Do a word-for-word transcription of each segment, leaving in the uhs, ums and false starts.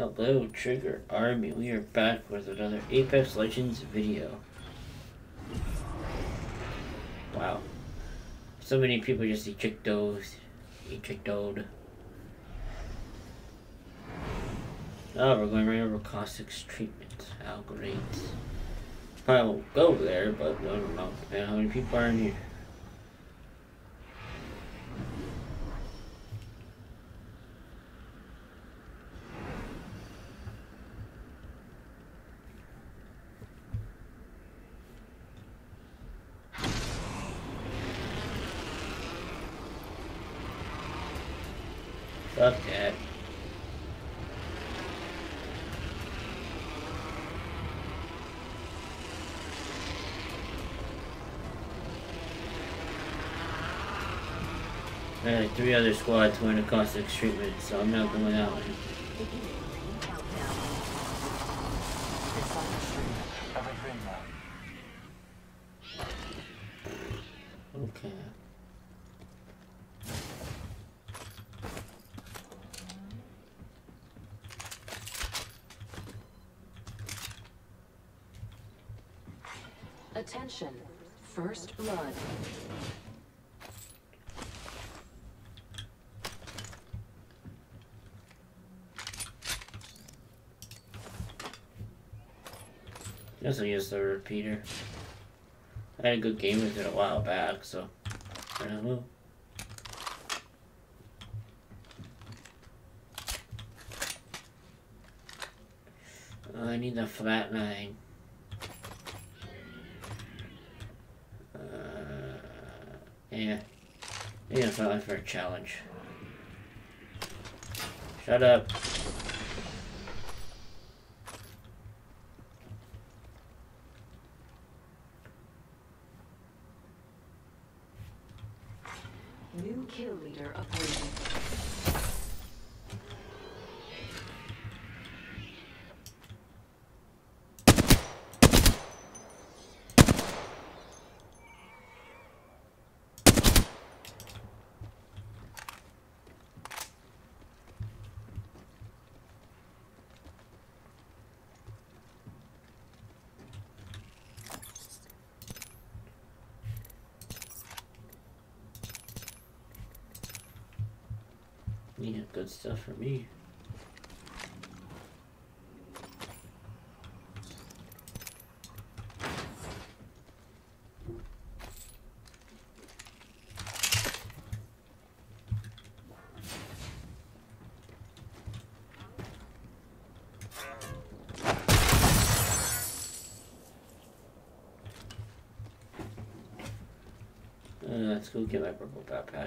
Hello, Trigger Army. We are back with another Apex Legends video. Wow. So many people just ejected. Ejected. Oh, we're going right over Caustics treatment. How great. Probably won't go there, but I don't know. Man, how many people are in here? Fuck that. I had like three other squads going to Caustics treatment, so I'm not going out. Okay. Attention, first blood. Guess I'll use the repeater. I had a good game with it a while back, so I don't know. Uh, I need the flat nine. Uh, yeah. I need a flat nine for a challenge. Shut up. New kill leader appointed. You have good stuff for me. Uh, let's go get my purple backpack.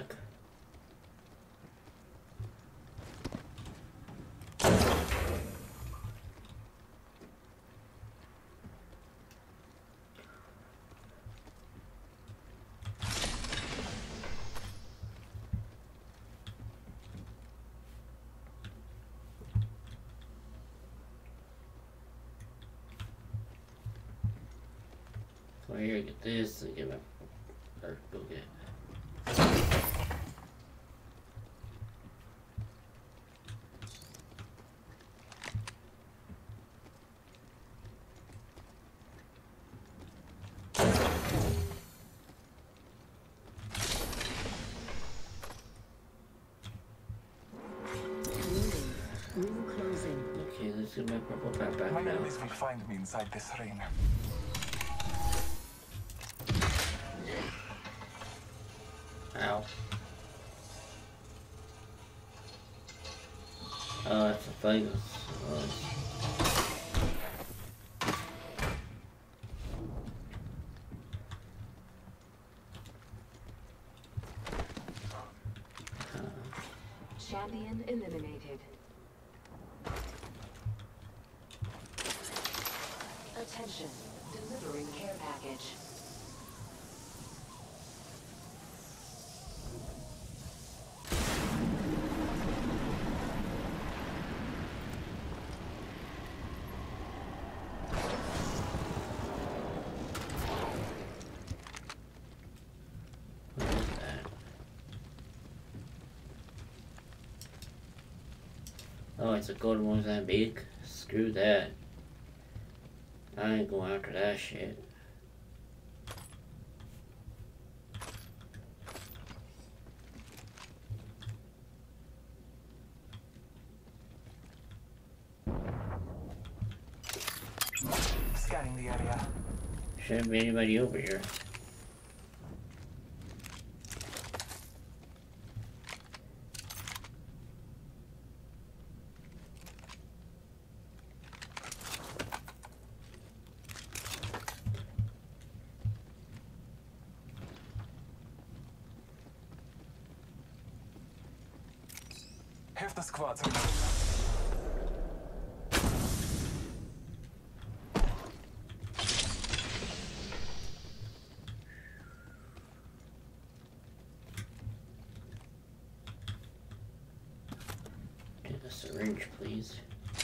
So here, get this, and get my, or go get. Room closing. Okay, let's get my purple backpack My now. enemies will find me inside this ring. Ow. Oh, that's a thing. Uh, Champion eliminated. Attention, delivering care package. what is that? Oh, it's a gold Mozambique? Screw that. I ain't going after that shit. Scanning the area. Shouldn't be anybody over here. Half the squads are Get a syringe, please.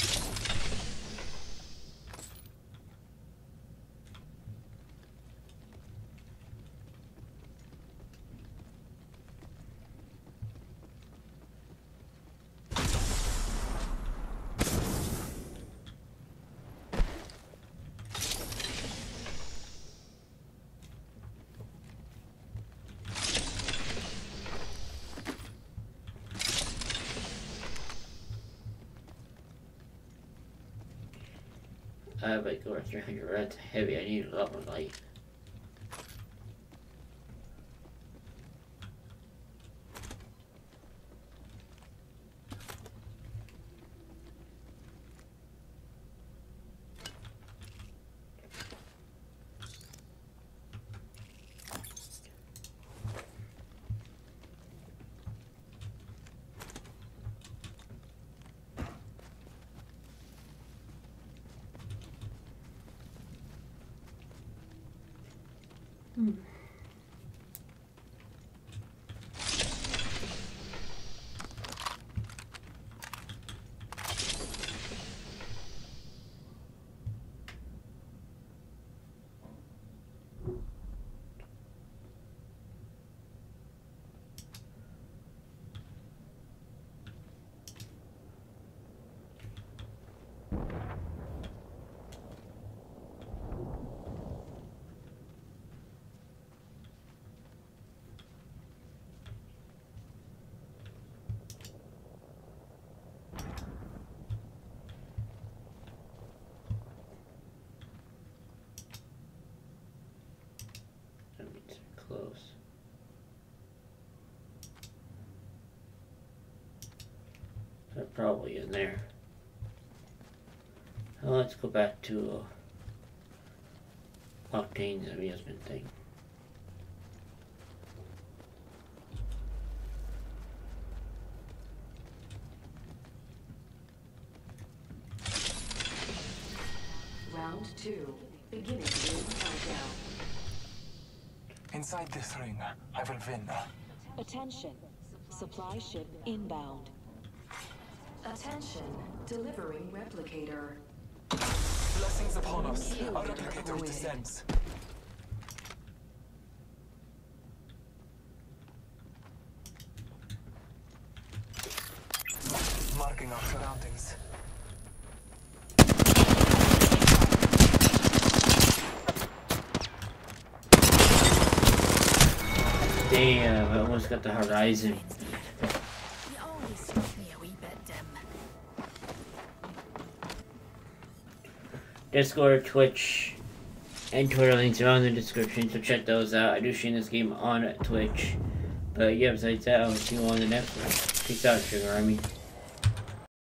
I have like over three hundred reds heavy. I need a lot more light. Hmm. Close. That probably in there. Well, let's go back to uh, Octane's amusement thing. Round two. Beginning ring countdown. inside this ring. I will win. Attention. Supply ship inbound. Attention. Delivering replicator. Blessings upon us. Kill Our leader replicator avoided. descends. Marking our surroundings. Damn, I almost got the horizon. You always struck me a wee bit dim. Discord, Twitch, and Twitter links are on the description, so check those out. I do stream this game on Twitch. But yeah, besides that, I'll see you on the next one. Peace out, Sugar Army.